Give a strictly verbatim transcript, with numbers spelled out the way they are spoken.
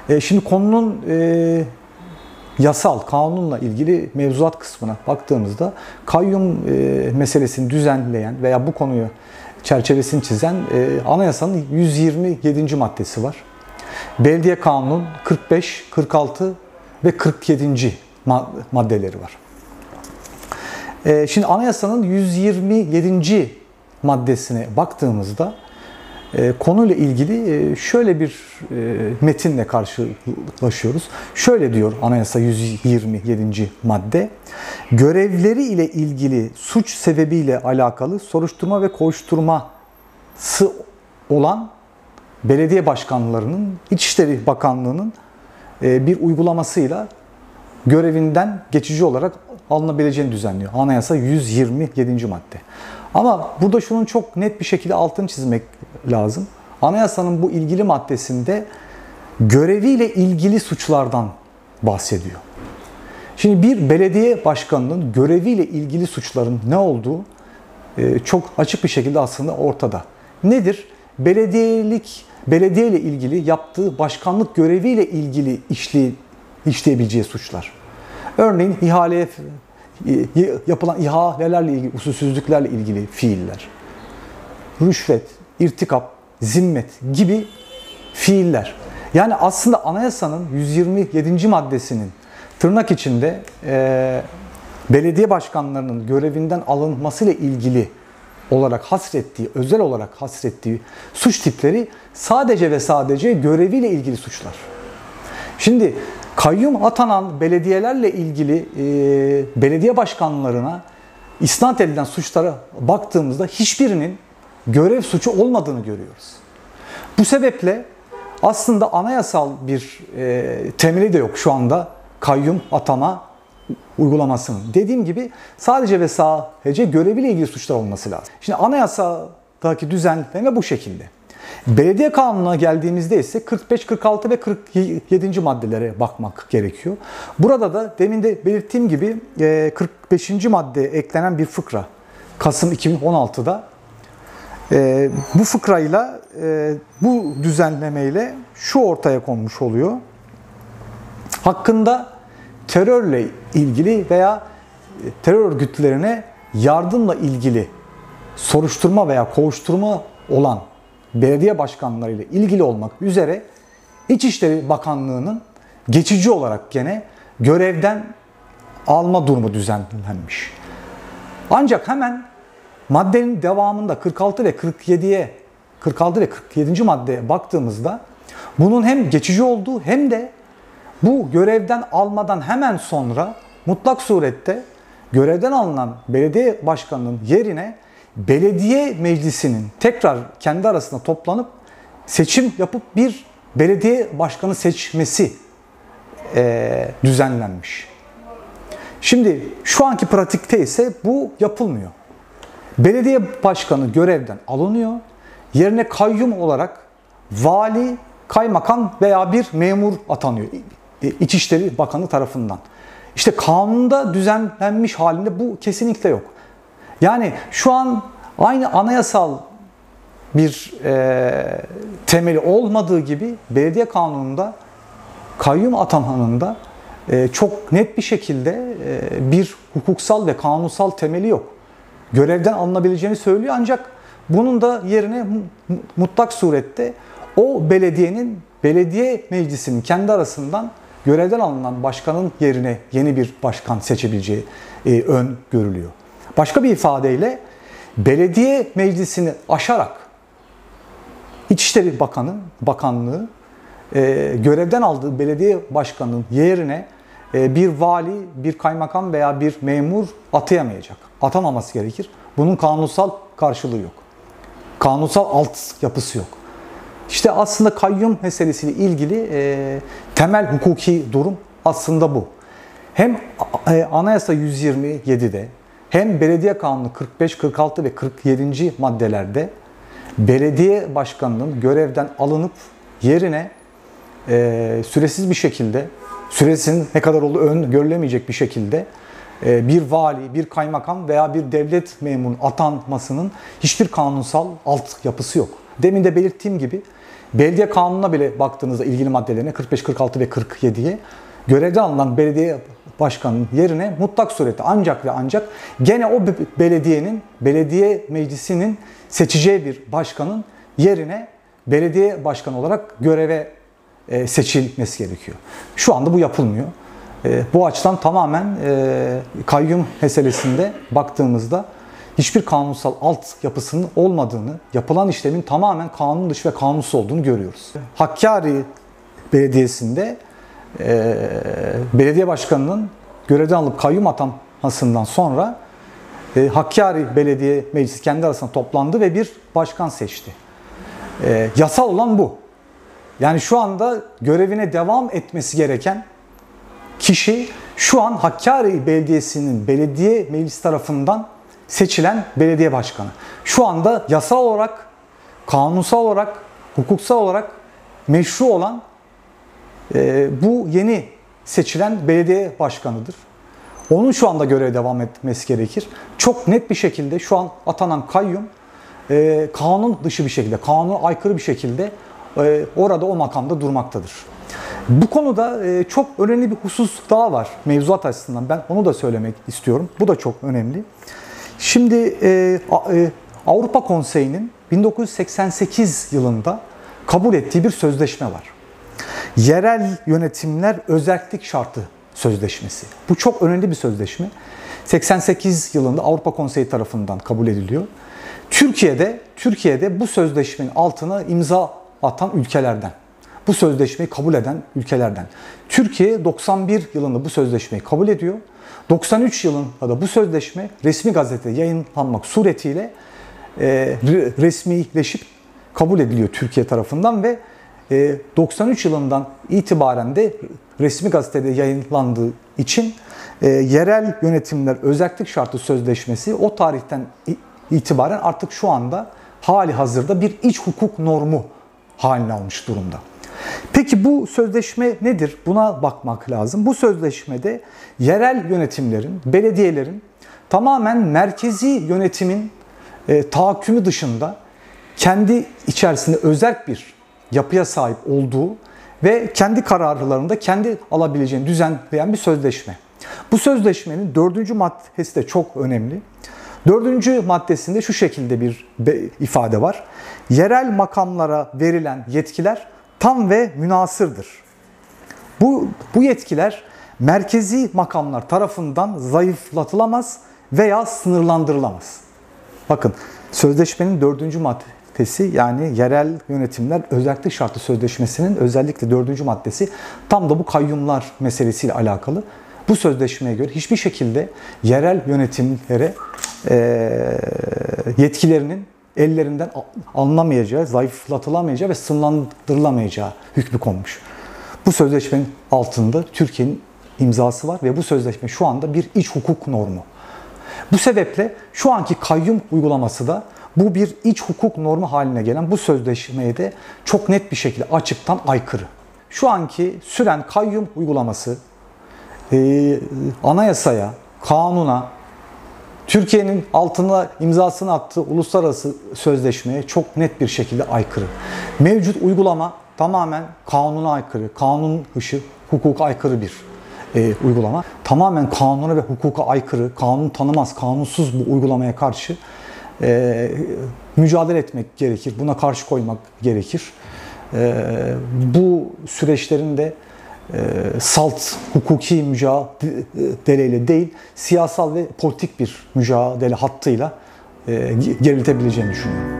E, şimdi konunun e, yasal, kanunla ilgili mevzuat kısmına baktığımızda kayyum e, meselesini düzenleyen veya bu konuyu çerçevesini çizen e, anayasanın yüz yirmi yedinci maddesi var. Belediye Kanunu'nun kırk beş, kırk altı ve kırk yedinci maddeleri var. E, şimdi anayasanın yüz yirmi yedinci maddesine baktığımızda e, konuyla ilgili e, şöyle bir e, metinle karşılaşıyoruz. Şöyle diyor anayasa yüz yirmi yedinci madde. Görevleri ile ilgili suç sebebiyle alakalı soruşturma ve kovuşturması olan belediye başkanlarının İçişleri Bakanlığı'nın e, bir uygulamasıyla görevinden geçici olarak alınabileceğini düzenliyor. Anayasa yüz yirmi yedinci madde. Ama burada şunun çok net bir şekilde altını çizmek lazım. Anayasanın bu ilgili maddesinde göreviyle ilgili suçlardan bahsediyor. Şimdi bir belediye başkanının göreviyle ilgili suçların ne olduğu çok açık bir şekilde aslında ortada. Nedir? Belediyelik, belediye ile ilgili yaptığı başkanlık göreviyle ilgili işli, işleyebileceği suçlar. Örneğin ihaleye yapılan ihalelerle ilgili, usulsüzlüklerle ilgili fiiller, rüşvet, irtikap, zimmet gibi fiiller. Yani aslında anayasanın yüz yirmi yedinci maddesinin tırnak içinde e, belediye başkanlarının görevinden alınmasıyla ilgili olarak hasrettiği, özel olarak hasrettiği suç tipleri sadece ve sadece göreviyle ilgili suçlar. Şimdi kayyum atanan belediyelerle ilgili e, belediye başkanlarına isnat edilen suçlara baktığımızda hiçbirinin görev suçu olmadığını görüyoruz. Bu sebeple aslında anayasal bir e, temeli de yok şu anda kayyum atama uygulamasının. Dediğim gibi sadece ve sadece göreviyle ilgili suçlar olması lazım. Şimdi anayasadaki düzenleme bu şekilde. Belediye Kanunu'na geldiğimizde ise kırk beş, kırk altı ve kırk yedinci maddelere bakmak gerekiyor. Burada da demin de belirttiğim gibi kırk beşinci maddeye eklenen bir fıkra Kasım iki bin on altıda bu fıkrayla, bu düzenlemeyle şu ortaya konmuş oluyor. Hakkında terörle ilgili veya terör örgütlerine yardımla ilgili soruşturma veya kovuşturma olan belediye başkanları ile ilgili olmak üzere İçişleri Bakanlığı'nın geçici olarak gene görevden alma durumu düzenlenmiş. Ancak hemen maddenin devamında kırk altı ve kırk yediye kırk altı ve kırk yedinci maddeye baktığımızda bunun hem geçici olduğu hem de bu görevden almadan hemen sonra mutlak surette görevden alınan belediye başkanının yerine belediye meclisinin tekrar kendi arasında toplanıp seçim yapıp bir belediye başkanı seçmesi e, düzenlenmiş. Şimdi şu anki pratikte ise bu yapılmıyor. Belediye başkanı görevden alınıyor. Yerine kayyum olarak vali, kaymakam veya bir memur atanıyor İçişleri Bakanı tarafından. İşte kanunda düzenlenmiş halinde bu kesinlikle yok. Yani şu an aynı anayasal bir e, temeli olmadığı gibi belediye kanununda kayyum atamanın da e, çok net bir şekilde e, bir hukuksal ve kanunsal temeli yok. Görevden alınabileceğini söylüyor ancak bunun da yerine mutlak surette o belediyenin, belediye meclisinin kendi arasından görevden alınan başkanın yerine yeni bir başkan seçebileceği e, öngörülüyor. Başka bir ifadeyle belediye meclisini aşarak İçişleri Bakanı, Bakanlığı e, görevden aldığı belediye başkanının yerine e, bir vali, bir kaymakam veya bir memur atayamayacak. Atamaması gerekir. Bunun kanunsal karşılığı yok. Kanunsal alt yapısı yok. İşte aslında kayyum meselesiyle ilgili e, temel hukuki durum aslında bu. Hem e, Anayasa yüz yirmi yedide hem Belediye Kanunu kırk beş, kırk altı ve kırk yedinci maddelerde belediye başkanının görevden alınıp yerine e, süresiz bir şekilde, süresinin ne kadar olduğu öngörülemeyecek bir şekilde e, bir vali, bir kaymakam veya bir devlet memurunun atanmasının hiçbir kanunsal altyapısı yok. Demin de belirttiğim gibi Belediye kanununa bile baktığınızda ilgili maddelerine kırk beş, kırk altı ve kırk yediye görevden alınan belediye başkanının yerine mutlak surette ancak ve ancak gene o belediyenin, belediye meclisinin seçeceği bir başkanın yerine belediye başkanı olarak göreve seçilmesi gerekiyor. Şu anda bu yapılmıyor. Bu açıdan tamamen kayyum meselesinde baktığımızda hiçbir kanunsal altyapısının olmadığını, yapılan işlemin tamamen kanun dışı ve kanunsuz olduğunu görüyoruz. Hakkari Belediyesi'nde e, belediye başkanının görevden alıp kayyum atanmasından sonra e, Hakkari Belediye Meclisi kendi arasında toplandı ve bir başkan seçti. E, yasal olan bu. Yani şu anda görevine devam etmesi gereken kişi şu an Hakkari Belediyesi'nin belediye meclisi tarafından seçilen belediye başkanı. Şu anda yasal olarak, kanunsal olarak, hukuksal olarak meşru olan e, bu yeni seçilen belediye başkanıdır. Onun şu anda göreve devam etmesi gerekir. Çok net bir şekilde şu an atanan kayyum e, kanun dışı bir şekilde, kanuna aykırı bir şekilde e, orada o makamda durmaktadır. Bu konuda e, çok önemli bir husus daha var mevzuat açısından. Ben onu da söylemek istiyorum. Bu da çok önemli. Şimdi e, e, Avrupa Konseyi'nin bin dokuz yüz seksen sekiz yılında kabul ettiği bir sözleşme var. Yerel yönetimler özellik şartı sözleşmesi. Bu çok önemli bir sözleşme. seksen sekiz yılında Avrupa Konseyi tarafından kabul ediliyor. Türkiye'de Türkiye'de bu sözleşmenin altına imza atan ülkelerden, bu sözleşmeyi kabul eden ülkelerden. Türkiye doksan bir yılında bu sözleşmeyi kabul ediyor. doksan üç yılında da bu sözleşme resmi gazetede yayınlanmak suretiyle e, resmileşip kabul ediliyor Türkiye tarafından ve e, doksan üç yılından itibaren de resmi gazetede yayınlandığı için e, yerel yönetimler özellik şartı sözleşmesi o tarihten itibaren artık şu anda hali hazırda bir iç hukuk normu haline almış durumda. Peki bu sözleşme nedir? Buna bakmak lazım. Bu sözleşmede yerel yönetimlerin, belediyelerin tamamen merkezi yönetimin e, tahakkümü dışında kendi içerisinde özerk bir yapıya sahip olduğu ve kendi kararlarında kendi alabileceğini düzenleyen bir sözleşme. Bu sözleşmenin dördüncü maddesi de çok önemli. Dördüncü maddesinde şu şekilde bir ifade var. Yerel makamlara verilen yetkiler tam ve münasırdır. Bu, bu yetkiler merkezi makamlar tarafından zayıflatılamaz veya sınırlandırılamaz. Bakın sözleşmenin dördüncü maddesi yani yerel yönetimler özellik şartı sözleşmesinin özellikle dördüncü maddesi tam da bu kayyumlar meselesiyle alakalı. Bu sözleşmeye göre hiçbir şekilde yerel yönetimlere e, yetkilerinin ellerinden alınamayacağı, zayıflatılamayacağı ve sınırlandırılamayacağı hükmü konmuş. Bu sözleşmenin altında Türkiye'nin imzası var ve bu sözleşme şu anda bir iç hukuk normu. Bu sebeple şu anki kayyum uygulaması da bu bir iç hukuk normu haline gelen bu sözleşmeye de çok net bir şekilde açıktan aykırı. Şu anki süren kayyum uygulaması e, anayasaya, kanuna, Türkiye'nin altına imzasını attığı uluslararası sözleşmeye çok net bir şekilde aykırı. Mevcut uygulama tamamen kanuna aykırı, kanun dışı, hukuka aykırı bir e, uygulama. Tamamen kanuna ve hukuka aykırı, kanun tanımaz, kanunsuz bu uygulamaya karşı e, mücadele etmek gerekir. Buna karşı koymak gerekir. E, bu süreçlerin de E, salt hukuki mücadeleyle değil, siyasal ve politik bir mücadele hattıyla e, geriletebileceğini düşünüyorum.